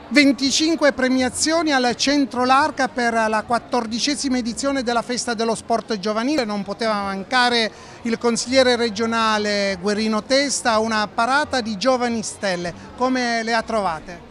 25 premiazioni al Centro Larca per la 14ª edizione della Festa dello Sport Giovanile. Non poteva mancare il consigliere regionale Guerrino Testa, una parata di giovani stelle. Come le ha trovate?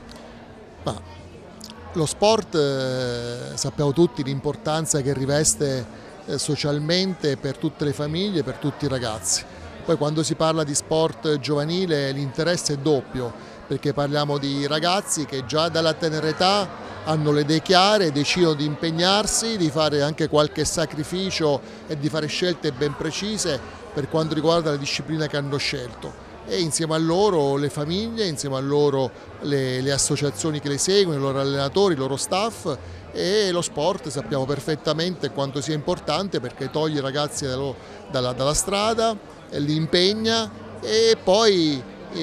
Lo sport, sappiamo tutti l'importanza che riveste socialmente per tutte le famiglie, per tutti i ragazzi. Poi quando si parla di sport giovanile l'interesse è doppio, perché parliamo di ragazzi che già dalla tenera età hanno le idee chiare, decidono di impegnarsi, di fare anche qualche sacrificio e di fare scelte ben precise per quanto riguarda la disciplina che hanno scelto. E insieme a loro le famiglie, insieme a loro le associazioni che le seguono, i loro allenatori, il loro staff, e lo sport sappiamo perfettamente quanto sia importante perché toglie i ragazzi dalla strada, li impegna e poi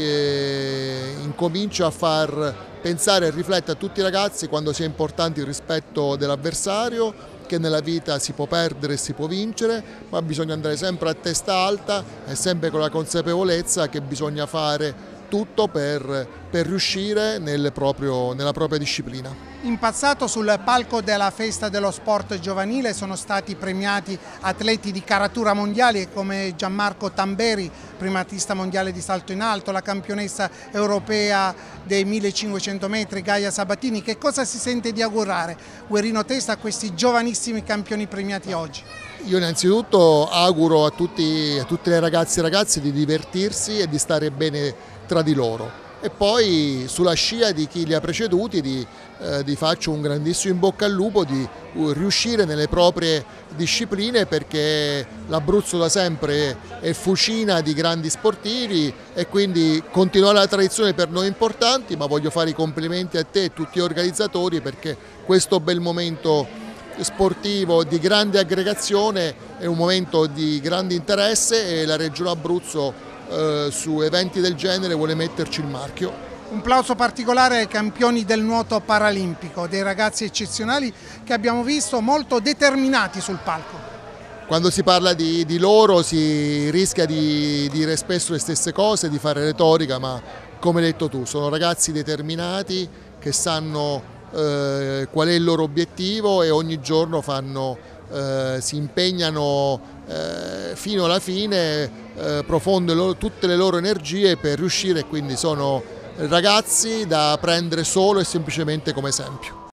incomincia a far pensare e riflettere a tutti i ragazzi quando sia importante il rispetto dell'avversario, che nella vita si può perdere e si può vincere, ma bisogna andare sempre a testa alta e sempre con la consapevolezza che bisogna fare tutto per riuscire nella propria disciplina. In passato sul palco della Festa dello Sport Giovanile sono stati premiati atleti di caratura mondiali come Gianmarco Tamberi, primatista mondiale di salto in alto, la campionessa europea dei 1500 metri Gaia Sabatini. Che cosa si sente di augurare Guerrino Testa a questi giovanissimi campioni premiati oggi? Io innanzitutto auguro a tutte le ragazze e ragazzi di divertirsi e di stare bene tra di loro. E poi sulla scia di chi li ha preceduti di faccio un grandissimo in bocca al lupo di riuscire nelle proprie discipline, perché l'Abruzzo da sempre è fucina di grandi sportivi e quindi continuare la tradizione per noi è importante, ma voglio fare i complimenti a te e a tutti gli organizzatori perché questo bel momento sportivo di grande aggregazione è un momento di grande interesse e la Regione Abruzzo su eventi del genere vuole metterci il marchio. Un plauso particolare ai campioni del nuoto paralimpico, dei ragazzi eccezionali che abbiamo visto molto determinati sul palco. Quando si parla di loro si rischia di dire spesso le stesse cose, di fare retorica, ma come hai detto tu, sono ragazzi determinati che sanno qual è il loro obiettivo e ogni giorno si impegnano fino alla fine, profondono tutte le loro energie per riuscire, quindi sono ragazzi da prendere solo e semplicemente come esempio.